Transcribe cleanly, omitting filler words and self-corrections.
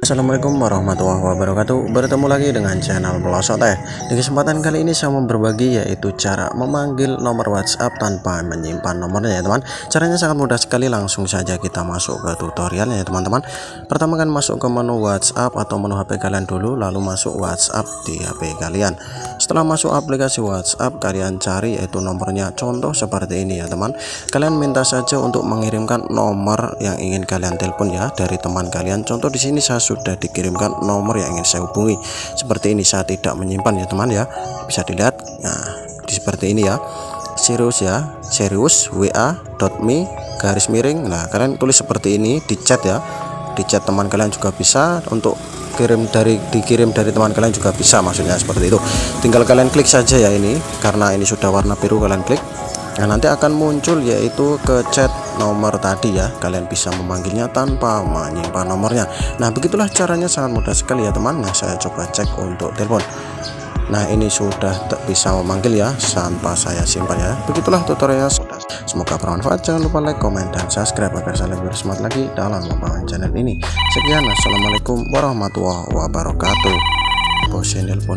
Assalamualaikum warahmatullahi wabarakatuh. Bertemu lagi dengan channel Pelosok Teh. Di kesempatan kali ini saya mau berbagi yaitu cara memanggil nomor WhatsApp tanpa menyimpan nomornya ya teman. Caranya sangat mudah sekali, langsung saja kita masuk ke tutorialnya ya teman-teman. Pertama kan masuk ke menu WhatsApp atau menu HP kalian dulu, lalu masuk WhatsApp di HP kalian. Setelah masuk aplikasi WhatsApp, kalian cari yaitu nomornya, contoh seperti ini ya teman. Kalian minta saja untuk mengirimkan nomor yang ingin kalian telepon ya dari teman kalian. Contoh di sini saya sudah dikirimkan nomor yang ingin saya hubungi. Seperti ini, saya tidak menyimpan ya teman ya. Bisa dilihat. Nah, seperti ini ya. Serius ya, serius wa.me garis miring. Nah, kalian tulis seperti ini di chat ya. Di chat teman kalian juga bisa, untuk dikirim dari teman kalian juga bisa, maksudnya seperti itu. Tinggal kalian klik saja ya ini, karena ini sudah warna biru, kalian klik. Nah, nanti akan muncul yaitu ke chat nomor tadi ya. Kalian bisa memanggilnya tanpa menyimpan nomornya. Nah, begitulah caranya, sangat mudah sekali ya teman. Nah, saya coba cek untuk telepon. Nah, ini sudah bisa memanggil ya tanpa saya simpan ya. Begitulah tutorialnya. Semoga bermanfaat. Jangan lupa like, komen, dan subscribe agar saya lebih bersemangat lagi dalam membangun channel ini. Sekian, assalamualaikum warahmatullahi wabarakatuh. Bosen telepon.